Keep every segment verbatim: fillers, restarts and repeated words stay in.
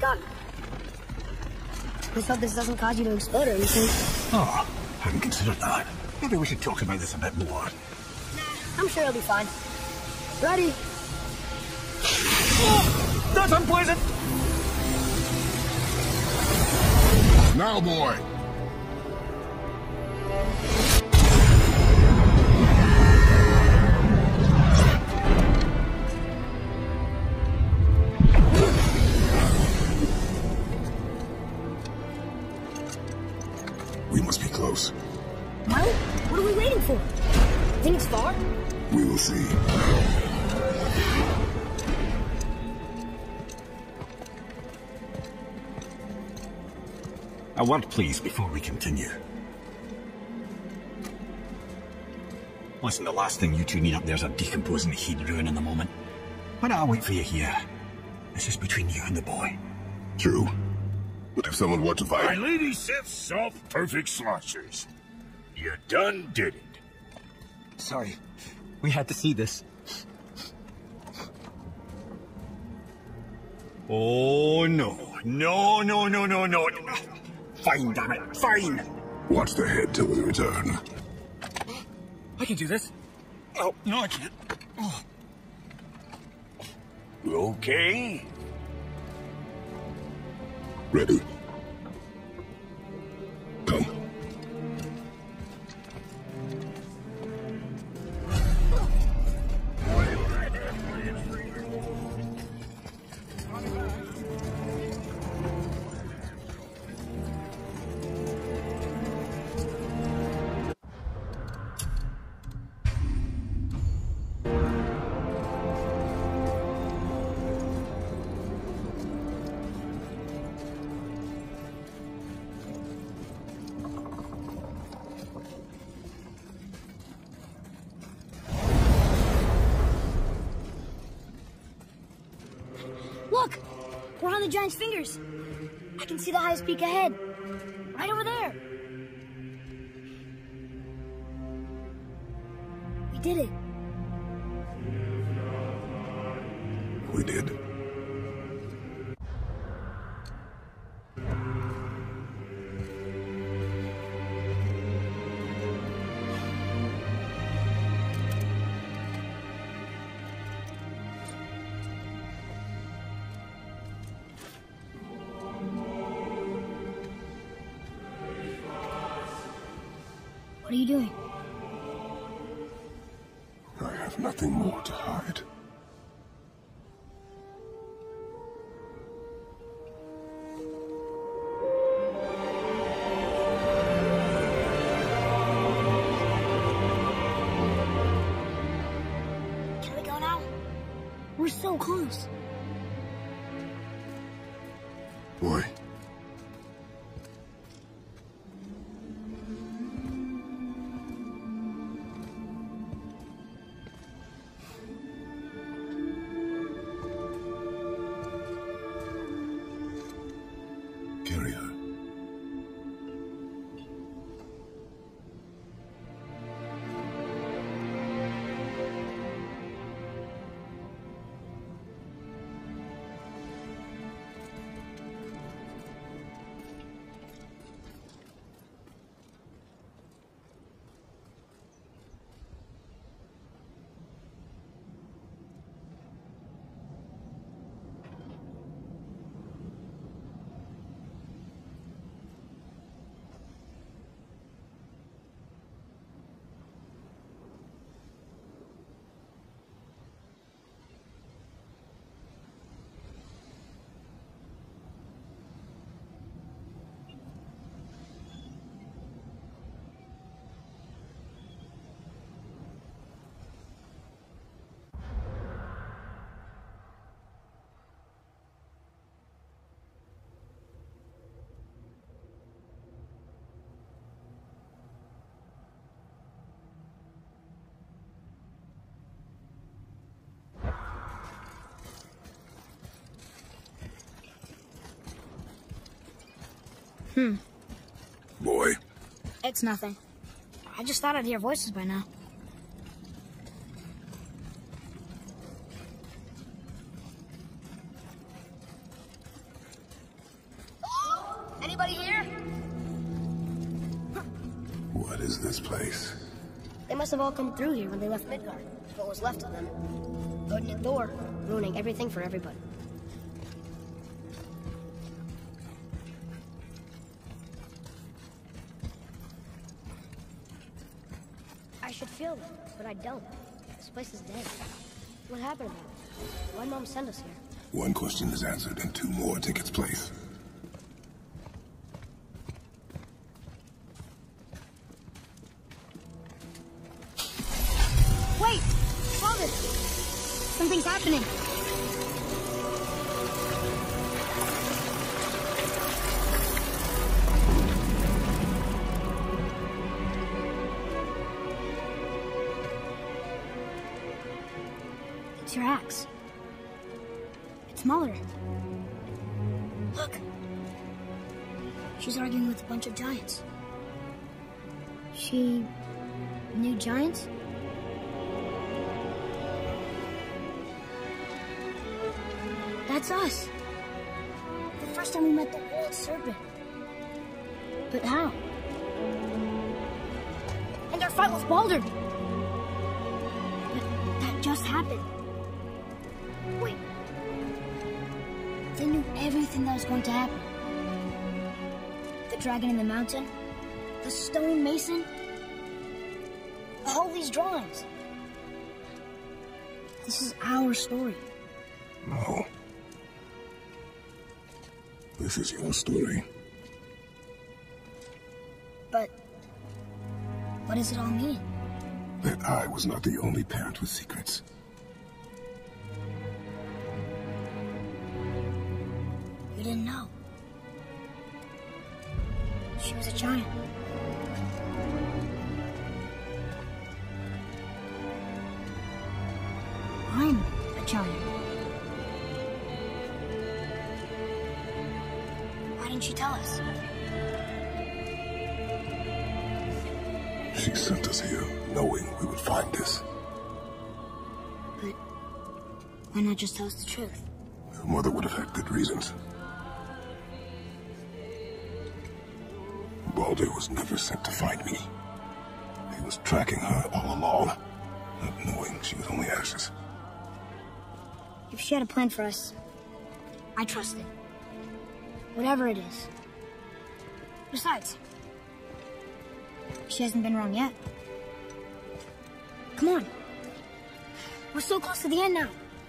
gun. Let's hope this doesn't cause you to explode or anything. Oh, hadn't considered that. Maybe we should talk about this a bit more. I'm sure it'll be fine. Ready? Oh, that's unpleasant! Now, boy! We must be close. Well, what are we waiting for? Think it's far? We will see. A word, please, before we continue. Listen, the last thing you two need up there's a decomposing heat ruin in the moment. Why don't I wait for you here? This is between you and the boy. True. But if someone were to fight... My lady Sif's soft, perfect sloshers. You done did it. Sorry. We had to see this. Oh, no. No, no, no, no, no. Fine, damn it. Fine. Watch the head till we return. I can do this. Oh, no, I can't. Oh. Okay. Ready. Come. Look! We're on the giant's fingers. I can see the highest peak ahead. Right over there. We did it. We did. What are you doing? I have nothing more to hide. Can we go now? We're so close. Boy. Carry her. Hmm. Boy. It's nothing. I just thought I'd hear voices by now. Anybody here? What is this place? They must have all come through here when they left Midgard. What was left of them. Odin and Thor, ruining everything for everybody. I should feel them, but I don't. This place is dead. What happened about it? Why'd Mom send us here? One question is answered and two more take its place. Wait! Father! Something's happening. It's your axe. It's Muller. Look. She's arguing with a bunch of giants. She knew giants? That's us. The first time we met the world serpent. But how? And our fight with Baldur. But that just happened. Wait. They knew everything that was going to happen. The dragon in the mountain. The stone mason. All these drawings. This is our story. No. This is your story. But what does it all mean? That I was not the only parent with secrets. You didn't know. She was a giant. I'm a giant. Why didn't she tell us? She sent us here knowing we would find this. But why not just tell us the truth? Your mother would have had good reasons. Baldur was never sent to find me. He was tracking her all along, not knowing she was only ashes. If she had a plan for us, I trust it. Whatever it is. Besides, she hasn't been wrong yet. Come on. We're so close to the end now.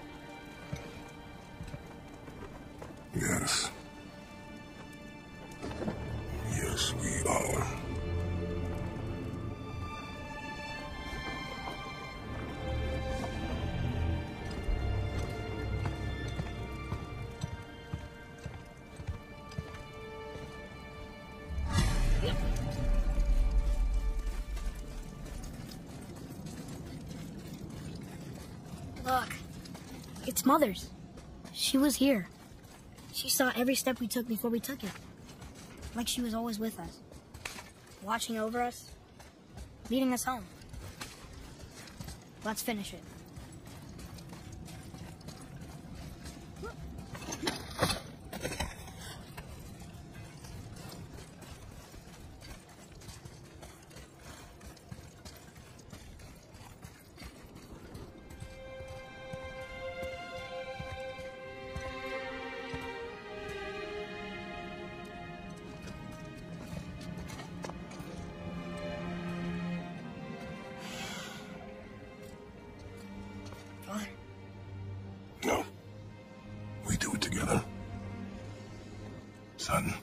Yes. Yes, we are. Look, it's Mother's. She was here. She saw every step we took before we took it. Like she was always with us. Watching over us. Leading us home. Let's finish it. No. We do it together. Son.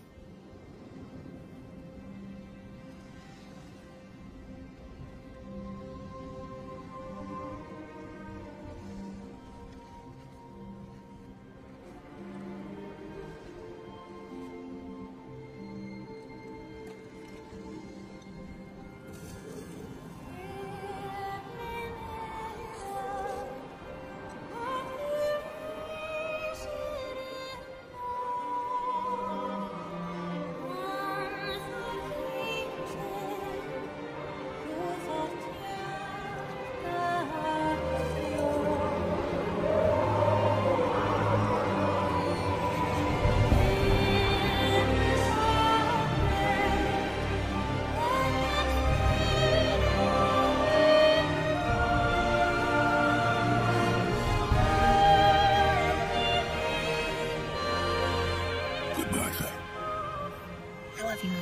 love you, Mom.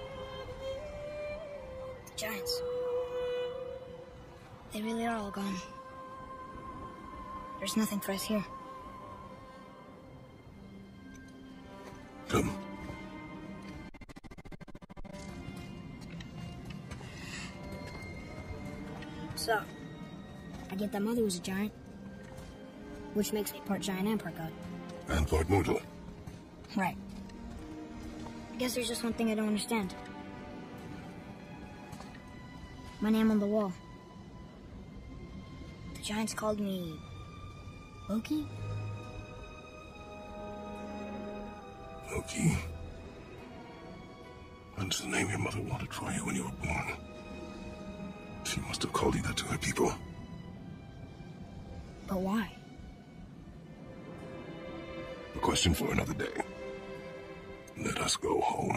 The giants. They really are all gone. There's nothing for us here. Come. So, I get that Mother was a giant, which makes me part giant and part god. And part mortal. Right. I guess there's just one thing I don't understand. My name on the wall. The giants called me... Loki? Loki. That's the name your mother wanted for you when you were born. She must have called you that to her people. But why? A question for another day. Let us go home.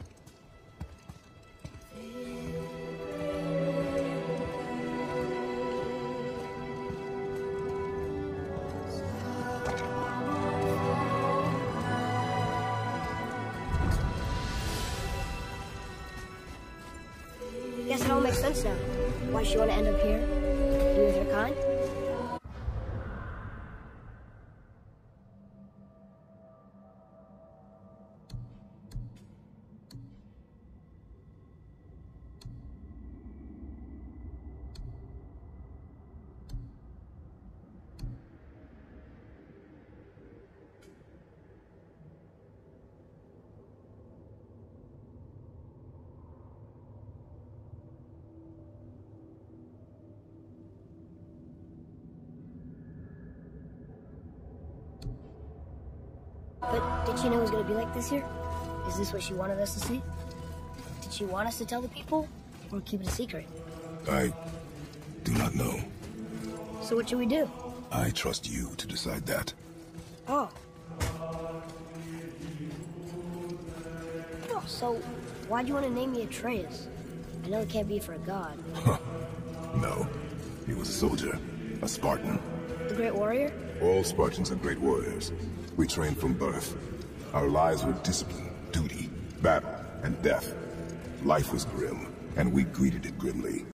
Guess it all makes sense now. Why she want to end up here? Be with her kind? But did she know it was going to be like this here? Is this what she wanted us to see? Did she want us to tell the people, or keep it a secret? I do not know. So what should we do? I trust you to decide that. Oh. Oh, so why'd you want to name me Atreus? I know it can't be for a god. No. He was a soldier. A Spartan. The great warrior? All Spartans are great warriors. We trained from birth. Our lives were discipline, duty, battle, and death. Life was grim, and we greeted it grimly.